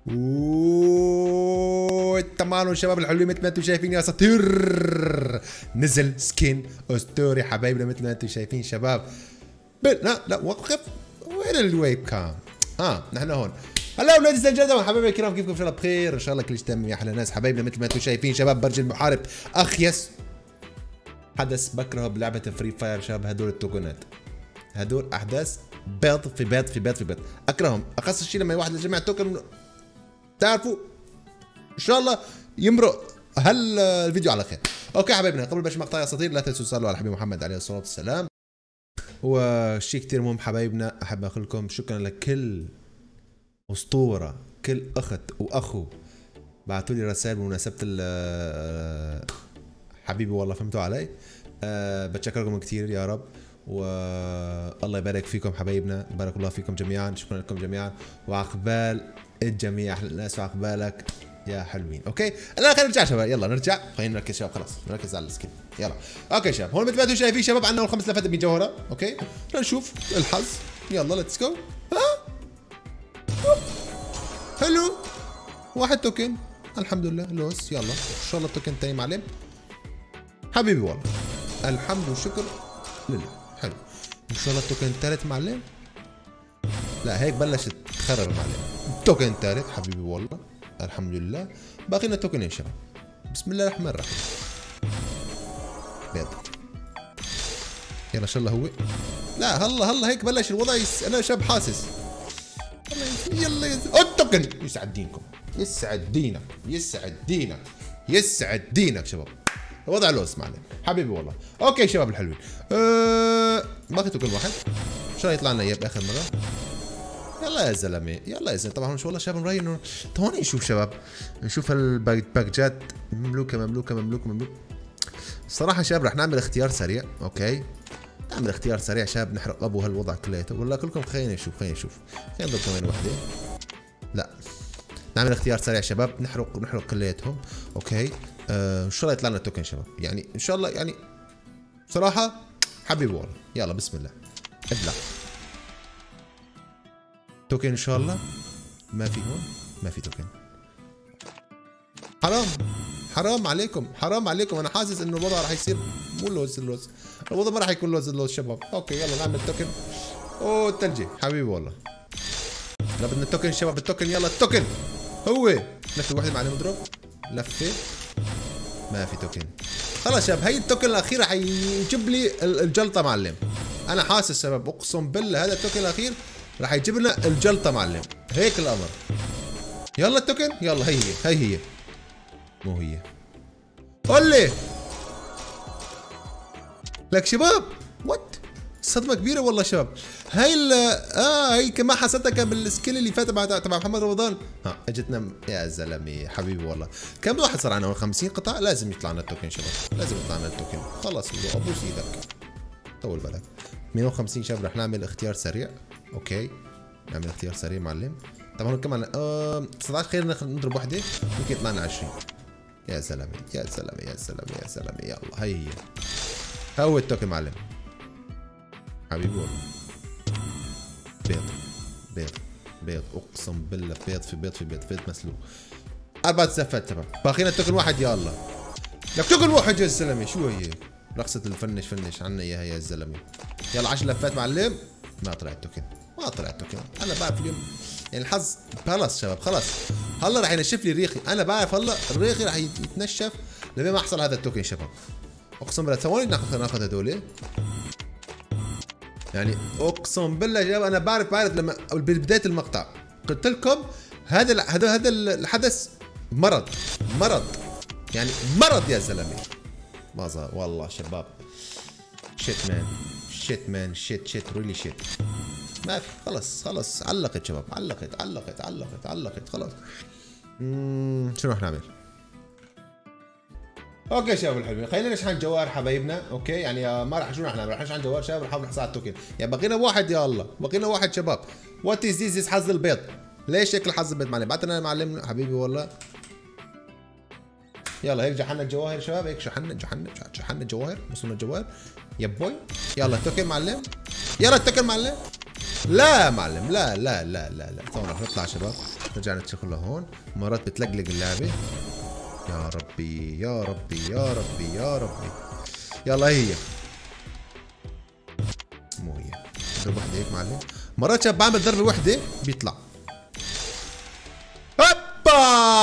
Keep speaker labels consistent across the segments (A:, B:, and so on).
A: تمام شباب الحلوين، مثل ما انتم شايفين يا اساطير نزل سكين اسطوري حبايبنا مثل ما انتم شايفين شباب. لا وقف، وين الويب كام؟ نحن هون. هلا ولادي الجدع حبايبي الكرام، كيفكم؟ ان شاء الله بخير، ان شاء الله كل شيء تمام يا احلى ناس حبايبنا. مثل ما انتم شايفين شباب، برج المحارب اخيس حدث بكرهه بلعبه فري فاير شباب. هدول التوكنات، هدول احداث بيض في بيض في بيض في بيض، اكرههم. اخص الشيء لما واحد يجمع توكن، تعرفوا ان شاء الله يمرق هالفيديو على خير. اوكي حبايبنا، قبل بلش مقطع يا اساطير لا تنسوا تصلوا على حبيب محمد عليه الصلاه والسلام. وشيء كثير مهم حبايبنا، احب اقول لكم شكرا لكل اسطوره، كل اخت واخو بعثوا لي رسائل بمناسبه حبيبي والله، فهمتوا علي؟ بتشكركم كثير يا رب، والله يبارك فيكم حبايبنا، بارك الله فيكم جميعا، شكرا لكم جميعا، وعقبال الجميع احلى الناس، وعقبالك يا حلوين. اوكي لا خلينا نرجع شباب، يلا نرجع، خلينا نركز شباب، خلاص نركز على السكين. يلا اوكي شباب، هون مثل ما انتم شايفين شباب عندنا 5000 جوهره. اوكي نشوف الحظ، يلا ليتس جو. حلو، واحد توكن الحمد لله لوس. يلا ان شاء الله التوكن الثاني معلم حبيبي والله، الحمد والشكر لله. حلو، ان شاء الله التوكن الثالث معلم. لا هيك بلشت تخرب معلم. التوكن الثالث حبيبي والله الحمد لله. باقي لنا توكنين شباب، بسم الله الرحمن الرحيم. بيض، يلا ان شاء الله هو. لا هلا هيك بلش الوضع انا شاب حاسس. يلا التوكن يسعد دينكم، يسعد دينك، يسعد دينك، يسعد دينك شباب. وضع لوس معلم حبيبي والله. اوكي شباب الحلوين، باقي توكن واحد، ان شاء الله يطلع لنا اياه باخر مره. يلا يا زلمه، يلا يا زلمه. طبعا مش والله شباب نراهي انه هون نشوف شباب، نشوف الباكجات مملوكه مملوكه مملوكه مملوكه. الصراحه شباب رح نعمل اختيار سريع. اوكي نعمل اختيار سريع شباب، نحرق ابو هالوضع كلياته. ولا كلكم خلينا نشوف، خلينا نضل كمان وحده. لا نعمل اختيار سريع شباب، نحرق كلياتهم. اوكي ان شاء الله يطلع لنا توكن شباب، يعني ان شاء الله، يعني صراحه حبيبي والله. يلا بسم الله ابلع توكن ان شاء الله. ما في هون، ما في توكن. حرام عليكم، حرام عليكم. انا حاسس انه الوضع راح يصير مو اللوز، الوضع ما راح يكون لوز شباب. اوكي يلا نعمل توكن. اوه الثلجي حبيبي والله. لا بدنا التوكن شباب، التوكن يلا التوكن. هو لفه واحده معلم اضرب لفه، ما في توكن. خلاص شباب، هي التوكن الاخير راح يجيب لي الجلطه معلم. انا حاسس شباب اقسم بالله هذا التوكن الاخير راح يجيب لنا الجلطه معلم، هيك الامر. يلا التوكن، يلا هي مو هي. قول لي لك شباب، وات صدمه كبيره والله شباب. هاي هي كمان حسيتها بالسكيل اللي فات تبع محمد رمضان. اجتنا يا زلمه حبيبي والله. كم واحد صار عندنا 50 قطعه، لازم يطلع لنا التوكن شباب، لازم يطلع لنا التوكن. خلص ابوس ايدك، طول بالك. 150 شباب رح نعمل اختيار سريع. اوكي نعمل اختيار سريع معلم. طبعا كمان 19 خلينا نضرب وحده ممكن يطلع لنا 20. يا زلمه يا زلمه يا زلمه يا زلمه. يلا هي هو التوكن معلم حبيبي والله. بيض اقسم بالله، بيض في بيض في بيض، بيض مسلوق. 4 زفات شباب، باقينا التوكن واحد. يا الله لك توكن واحد يا زلمه، شو هي رقصة الفنش عنا اياها يا زلمه. يلا 10 لفات معلم. ما طلع التوكن، ما طلع التوكن. انا بعرف اليوم يعني الحظ خلص شباب، خلص. هلا راح ينشف لي ريقي، انا بعرف هلا الريقي راح يتنشف لما ما احصل هذا التوكن شباب. اقسم بالله ثواني ناخذ هذول. يعني اقسم بالله شباب انا بعرف لما بدايه المقطع قلت لكم هذا الحدث مرض يعني مرض يا زلمه. ما ظهر والله شباب. شيت مان شيت ريلي شيت. ما في، خلص علقت شباب، علقت خلاص. شنو رح نعمل؟ اوكي شباب الحلوين، خلينا نشحن جوار حبايبنا. اوكي يعني ما راح، شو رح نعمل؟ رح نشحن جوار شباب، نحاول نحصل على التوكن. يعني بقينا واحد. يا الله بقينا واحد شباب. وات از ذيس حظ البيض. ليش هيك الحظ البيض معلم؟ بعتنا معلم حبيبي والله. يلا هيك جحنا الجواهر شباب، هيك شحنا الجواهر، وصلنا الجواهر يا بوي. يلا التوكن معلم، يلا التوكن معلم. لا معلم لا ثواني رح نطلع شباب. نرجع ندخل لهون، مرات بتلقلق اللعبة. يا ربي يا ربي يا ربي يا ربي. يلا هي مو هي. ضرب وحدة هيك معلم. مرات شاب بعمل ضربة وحدة بيطلع. هوبا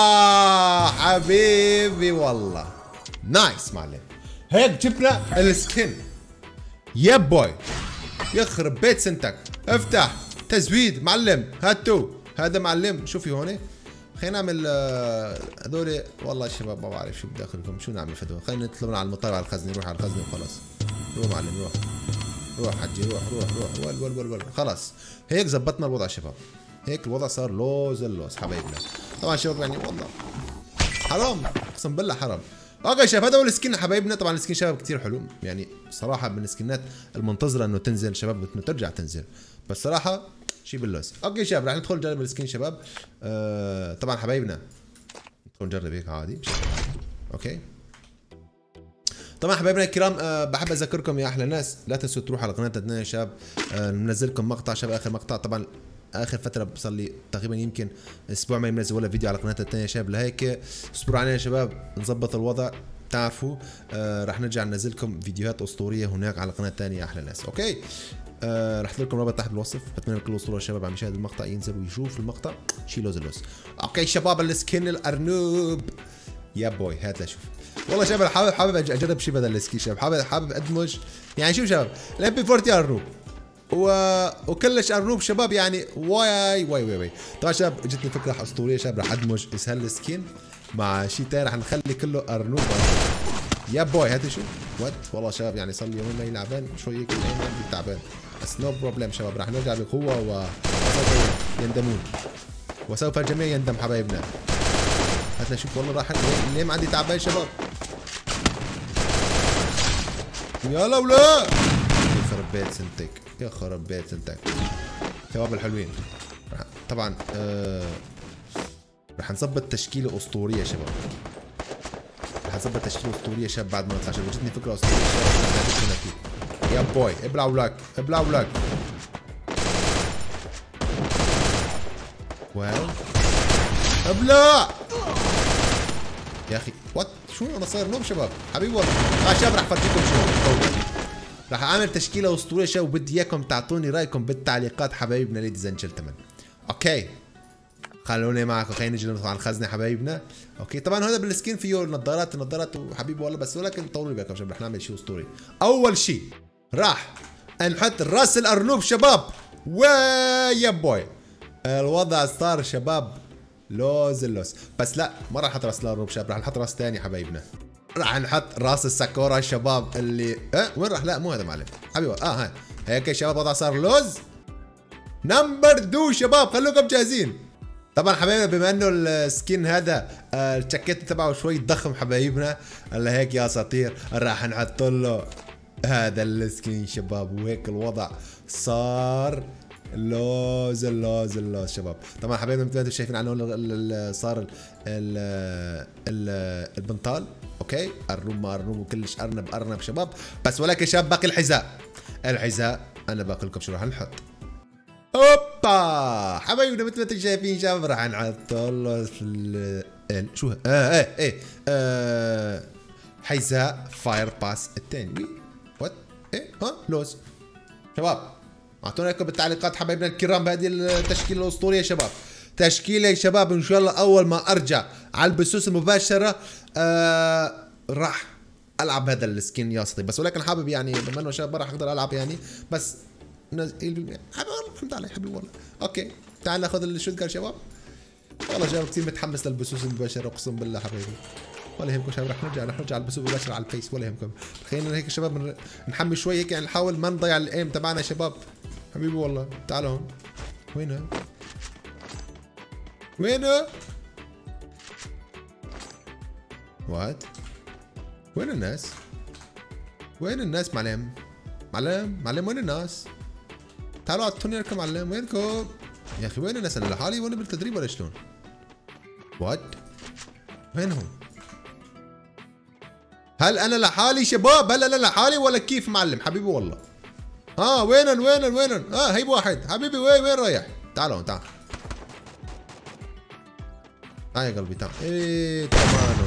A: حبيبي والله. نايس معلم. هيك جبنا السكن. يا بوي. يخرب بيت سنتك. افتح تزويد معلم. هاتو. هذا معلم. شوفي هون. خلينا نعمل هذول. والله شباب ما بعرف شو بدي اخذكم، شو نعمل فدوى. خلينا نطلع على المطار على الخزنه. نروح على الخزنه وخلاص. روح معلم روح. روح حجي روح روح روح. ول خلاص. هيك زبطنا الوضع شباب. هيك الوضع صار لوز اللوز حبايبنا. طبعا شباب يعني والله حرام اقسم بالله حرام. اوكي شباب هذا هو السكين حبايبنا. طبعا السكين شباب كثير حلو يعني صراحه من السكنات المنتظره انه تنزل شباب، انه ترجع تنزل، بس صراحه شيء باللوز. اوكي شباب رح ندخل نجرب السكين شباب. طبعا حبايبنا ندخل نجرب هيك عادي. اوكي طبعا حبايبنا الكرام بحب اذكركم يا احلى ناس لا تنسوا تروحوا على قناه ادنان يا شباب. منزل لكم مقطع شباب، اخر مقطع طبعا اخر فتره صار لي تقريبا يمكن اسبوع ما منزل ولا فيديو على قناه ادنان يا شباب، لهيك اصبروا علينا يا شباب نظبط الوضع تعرفوا. راح نرجع ننزل لكم فيديوهات اسطوريه هناك على قناه ثانيه يا احلى ناس. اوكي راح احط لكم رابط تحت بالوصف. بتمنى لكل الاسطوره الشباب عم يشاهد المقطع ينزل ويشوف المقطع شي لوز اللوز. اوكي شباب السكين الارنوب يا بوي هات لشوف. والله شباب حابب اجرب شيء بدل السكين شباب. حابب ادمج يعني شوف شباب الام بي 40 ارنوب وكلش ارنوب شباب يعني واي. طبعا شباب جتني فكره اسطوريه شباب راح ادمج اسهل السكين مع شيء ثاني راح نخلي كله ارنوب يا بوي. هاتي شو وات والله شباب يعني صار لي يومين ما يلعبان شوي هيك الايام تعبان، بس نو بروبلم شباب راح نرجع بقوه وسوف يندمون وسوف الجميع يندم حبايبنا. هات شوف والله راح ليه ما عندي تعبان شباب. يا لولا يخرب بيت سنتك يخرب بيت سنتك. شباب الحلوين طبعا راح نظبط تشكيله اسطوريه شباب. راح نظبط تشكيله اسطوريه شباب بعد ما نطلع شباب. جتني فكره اسطوريه شباب يا بوي. ابلع ولك ابلع ولك. واو ابلع يا اخي. وات شو انا صاير نوم شباب حبيبي والله. شباب راح افرجيكم شو راح اعمل تشكيله اسطوريه شباب وبدي اياكم تعطوني رايكم بالتعليقات حبايبنا ليديز اند جنتلمان. اوكي خلوني معكم. خلينا نجي ندخل على الخزنه حبايبنا. اوكي طبعا هذا بالسكين فيه نظارات وحبيبي والله، بس ولكن طولوا بالكم شباب رح نعمل شيء اسطوري. اول شيء راح نحط راس الارنوب شباب. ويا بوي الوضع صار شباب لوز اللوز، بس لا ما راح نحط راس الارنوب شباب، راح نحط راس ثاني حبايبنا. راح نحط راس الساكورا شباب اللي وين راح؟ لا مو هذا معلم حبيبي. هاي هيك يا شباب وضع صار لوز. نمبر 2 شباب خلوكم جاهزين. طبعا حبايبنا بما انه السكين هذا الجاكيت تبعه شوي ضخم حبايبنا هلا هيك يا اساطير راح نحط له هذا السكين شباب، وهيك الوضع صار لوز اللوز اللوز شباب. طبعا حبايبنا مثل ما انتم شايفين عنه صار البنطال. اوكي ارنوب ما ارنوب وكلش ارنب شباب، بس ولكن شباب باقي الحذاء انا باقي لكم شو راح نحط. اوبا حبايبنا مثل ما انتم شايفين شباب راح نحط له شو حذاء فاير باس الثاني. وات لوز شباب. اعطونا رايكم بالتعليقات حبايبنا الكرام بهذه التشكيله الاسطوريه شباب. تشكيله يا شباب ان شاء الله اول ما ارجع على البثوث المباشره راح العب هذا السكين يا اسطى، بس ولكن حابب يعني بما انه شباب ما راح اقدر العب يعني، بس الحمد لله حبيبي والله. اوكي تعال ناخذ الشوت جان شباب. والله شباب كثير متحمس للبثوث المباشره اقسم بالله حبيبي. ولا يهمكم شباب رح نرجع على البثوث المباشره على الفيس ولا يهمكم. خلينا هيك شباب نحمي شوي هيك يعني نحاول ما نضيع الايم تبعنا شباب حبيبي والله. تعالوا هون. وينها؟ وات؟ وين الناس؟ معلم وين الناس؟ تعالوا اعطوني اركب معلم. وينكم؟ يا اخي وين الناس؟ انا لحالي وانا بالتدريب ولا شلون؟ وات؟ وينهم؟ هل انا لحالي شباب؟ هل انا لحالي ولا كيف معلم حبيبي والله؟ وين؟ هي واحد حبيبي وين رايح؟ تعالوا تعال. تعال يا قلبي تعال. ايه تمام.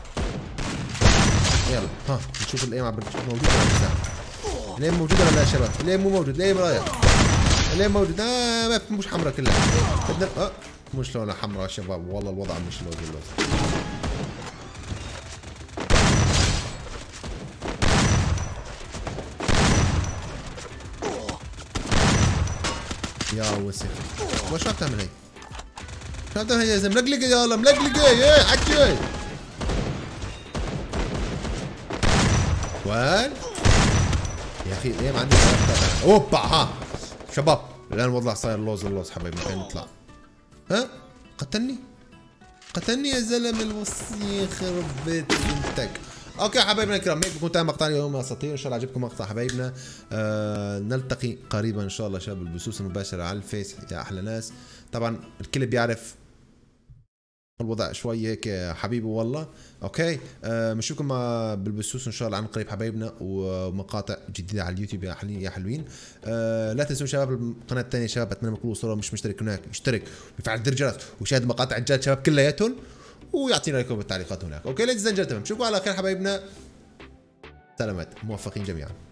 A: يلا ها نشوف الايم موجود ولا لا. الايم موجود ولا لا يا شباب؟ الايم مو موجود. الايم رايح. الايم موجود. ما مش حمراء كلها. بدنا مش لونها حمراء يا شباب، والله الوضع مش اللوز. يا وسخ. شو عم تعمل هي؟ شو عم تعمل هي يا زلمه؟ ملقلقه يلا ملقلقه. ايه حكي وين؟ يا اخي ليه ما عندي اوبا ها شباب الان الوضع صاير لوز حبايبي. خلينا نطلع. ها قتلني يا زلمه الوصي يخرب بيت بنتك. اوكي حبايبنا الكرام، هيك بكون تم مقطعنا اليوم اساطير. ان شاء الله عجبكم مقطع حبايبنا. نلتقي قريبا ان شاء الله شباب بالبثوث المباشره على الفيس يا احلى ناس. طبعا الكل بيعرف الوضع شوي هيك حبيبي والله. اوكي بنشوفكم بالبثوث ان شاء الله عن قريب حبايبنا، ومقاطع جديده على اليوتيوب يا حلوين. لا تنسوا شباب القناه الثانيه شباب، اتمنى منكم وصلوا مش مشترك هناك يشترك ويفعل زر الجرس ويشاهد مقاطع الجد شباب كلياتهم، ويعطينا رايكم بالتعليقات هناك. اوكي ليديز اند جنتلمان، نشوفكم على خير حبايبنا. سلامات موفقين جميعا.